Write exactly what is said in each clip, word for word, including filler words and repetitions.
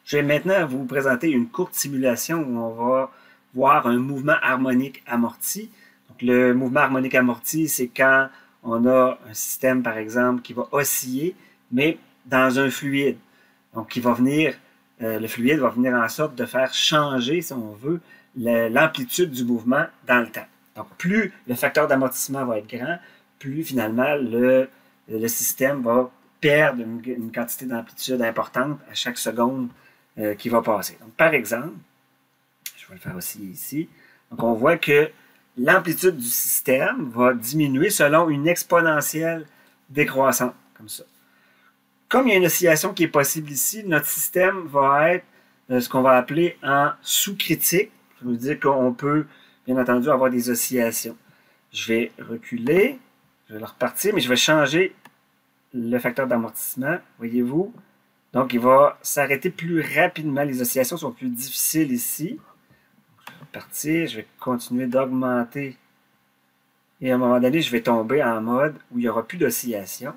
Je vais maintenant vous présenter une courte simulation où on va voir un mouvement harmonique amorti. Donc, le mouvement harmonique amorti, c'est quand on a un système, par exemple, qui va osciller, mais dans un fluide. Donc, qui va venir, euh, le fluide va venir en sorte de faire changer, si on veut, l'amplitude du mouvement dans le temps. Donc, plus le facteur d'amortissement va être grand, plus finalement le, le système va perdre une, une quantité d'amplitude importante à chaque seconde euh, qui va passer. Donc, par exemple, je vais le faire aussi ici. Donc, on voit que l'amplitude du système va diminuer selon une exponentielle décroissante, comme ça. Comme il y a une oscillation qui est possible ici, notre système va être euh, ce qu'on va appeler en sous-critique. Ça veut dire qu'on peut, bien entendu, avoir des oscillations. Je vais reculer, je vais le repartir, mais je vais changer le facteur d'amortissement, voyez-vous. Donc, il va s'arrêter plus rapidement. Les oscillations sont plus difficiles ici. Je vais repartir, je vais continuer d'augmenter. Et à un moment donné, je vais tomber en mode où il n'y aura plus d'oscillation.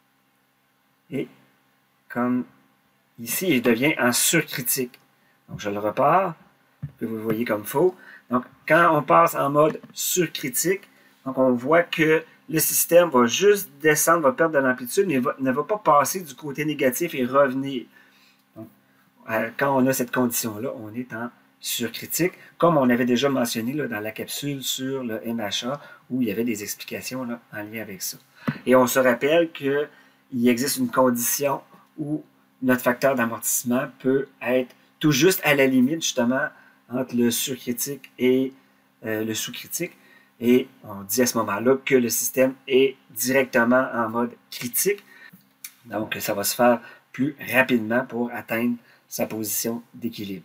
Et comme ici, je deviens en surcritique. Donc, je le repars, que vous voyez comme faux. Donc, quand on passe en mode surcritique, donc on voit que le système va juste descendre, va perdre de l'amplitude, mais va, ne va pas passer du côté négatif et revenir. Donc, euh, quand on a cette condition-là, on est en surcritique, comme on avait déjà mentionné là, dans la capsule sur le M H A, où il y avait des explications là, en lien avec ça. Et on se rappelle qu'il existe une condition où notre facteur d'amortissement peut être tout juste à la limite, justement, entre le surcritique et euh, le sous-critique. Et on dit à ce moment-là que le système est directement en mode critique. Donc, ça va se faire plus rapidement pour atteindre sa position d'équilibre.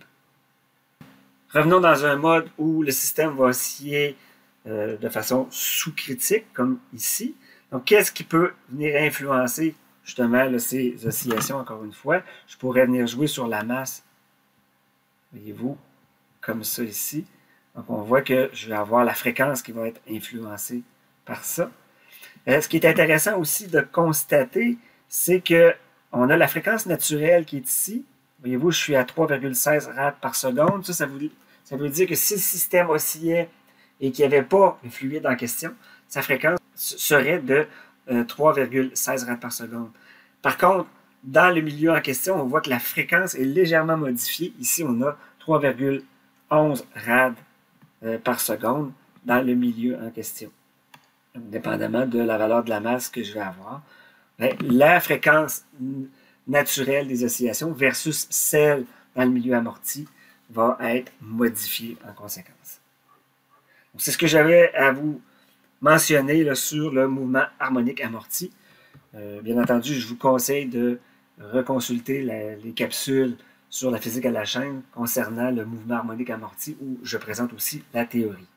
Revenons dans un mode où le système va osciller euh, de façon sous-critique, comme ici. Donc, qu'est-ce qui peut venir influencer justement là, ces oscillations, encore une fois? Je pourrais venir jouer sur la masse, voyez-vous, comme ça ici. Donc, on voit que je vais avoir la fréquence qui va être influencée par ça. Euh, ce qui est intéressant aussi de constater, c'est qu'on a la fréquence naturelle qui est ici. Voyez-vous, je suis à trois virgule seize rad par seconde. Ça, ça veut, ça veut dire que si le système oscillait et qu'il n'y avait pas le fluide en question, sa fréquence serait de euh, trois virgule seize rad par seconde. Par contre, dans le milieu en question, on voit que la fréquence est légèrement modifiée. Ici, on a trois virgule onze rad euh, par seconde dans le milieu en question, dépendamment de la valeur de la masse que je vais avoir. Mais la fréquence naturelle des oscillations versus celle dans le milieu amorti va être modifiée en conséquence. C'est ce que j'avais à vous mentionner là, sur le mouvement harmonique amorti. Euh, bien entendu, je vous conseille de reconsulter la, les capsules sur la physique à la chaîne concernant le mouvement harmonique amorti où je présente aussi la théorie.